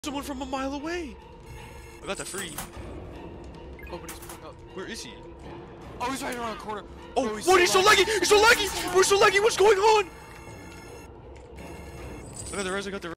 someone from a mile away. I got the free. Oh, but he's pulling up. Where is he? Oh, he's right around the corner. Oh, bro, what? He's so laggy! He's so laggy! We're so laggy! What's going on? I got the res. I got the res.